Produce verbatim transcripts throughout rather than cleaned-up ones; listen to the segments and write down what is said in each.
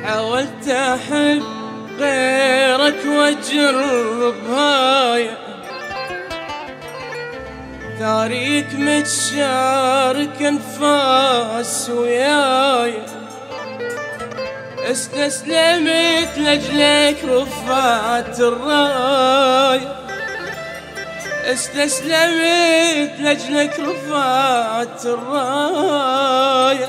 حاولت احب غيرك واجرب هاي، تاريك متشارك انفاس وياي، استسلمت لاجلك رفعت الراية، استسلمت لاجلك رفعت الراية.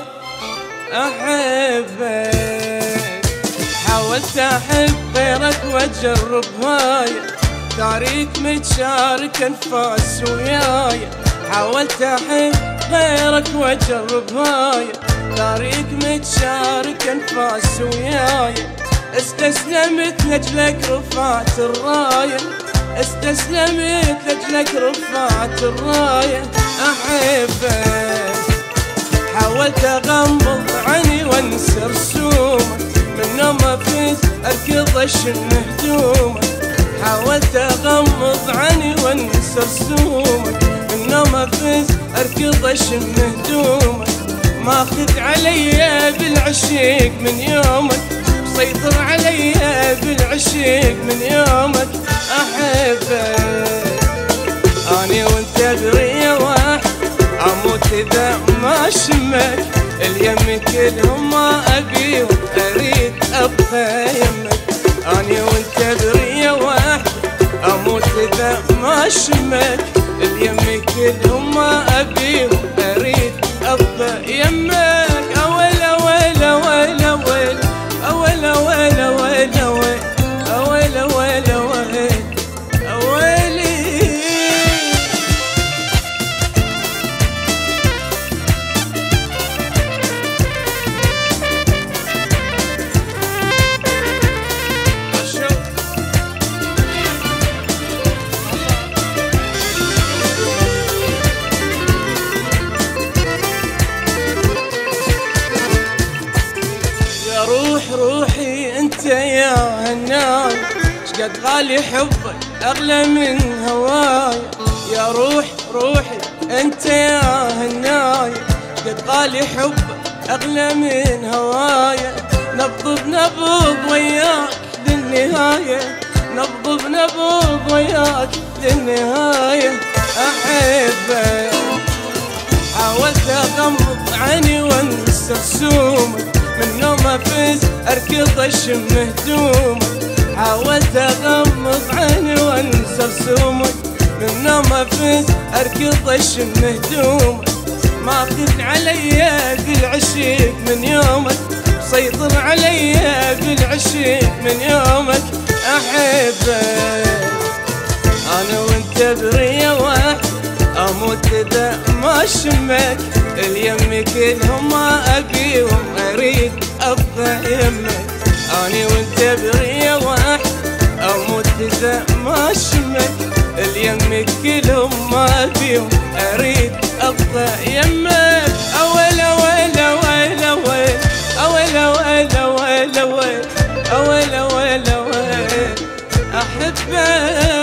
احبك حاولت احب غيرك واجرب هاي، تاريك متشارك انفاس وياي، حاولت احب غيرك واجرب هاي، تاريك متشارك انفاس وياي، استسلمت لاجلك رفعت الراية، استسلمت لاجلك رفعت الراية. احبك حاولت اغمض عيني وانسى رسومك، من نوم افز اركض اشن هدومك، حاولت اغمض عيني وانسى رسومك، من نوم افز اركض اشن هدومك، ماخذ عليا بالعشيق من يومك، مسيطر عليا بالعشيق من يومك. احبك اني وانت برية واحد، اموت اذا ما شمك، اليم كلهم ما ابيهم اريد ابقى يمك، اني وانت برية واحد، اموت اذا ما شمك، اليم كلهم ما ابيهم اريد ابقى يمك. اويل اويل اويل اويل اويل اويل اويل اويل اويل اويل اويل اويلي. روح روحي انت يا هناي، شقد غالي حبك اغلى من هواي، يا روح روحي انت يا هناي، شقد غالي حبك اغلى من هواي، نبض بنبض وياك للنهاية، نبض بنبض وياك للنهاية. احبك حاولت اغمض عيني وانسى رسومك، من نوم افز اركض اشم هدومك، حاولت اغمض عيني وانسى رسومك، من نوم افز اركض اشم هدومك، ماخذ عليا بالعشيق من يومك، مسيطر عليا بالعشيق من يومك. احبك انا وانت برية واحد، اموت اذا ما شمك، اليم كلهم ما ابيهم اريد ابقى يمك، اني وانت برية واحد، اموت اذا ما شمك، اليم كلهم ما ابيهم اريد ابقى يمك. اويل اويل اويل اويل اويل اويل اويل اويل اويل اويل اويل احبك.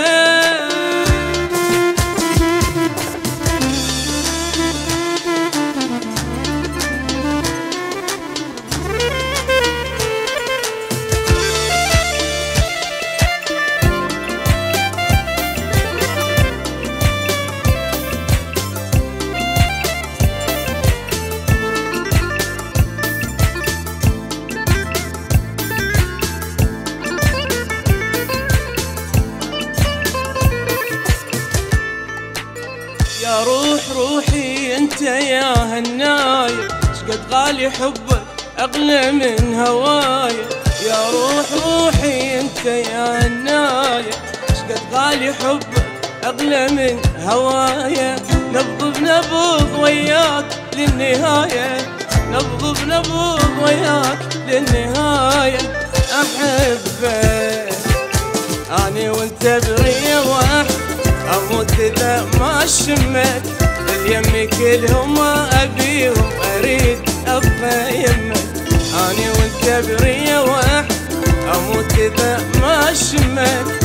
يا روح روحي انت يا هناي، شقد غالي حبك اغلى من هواي، يا روح روحي انت يا هناي، شقد غالي حبك اغلى من هواي، نبض بنبض وياك للنهاية، نبض بنبض وياك للنهاية. احبك اني وانت برية واحد، اموت اذا ما شمك، اليم كلهم ما ابيهم اريد ابقى يمك، اني وانت برية واحد، اموت اذا ما شمك،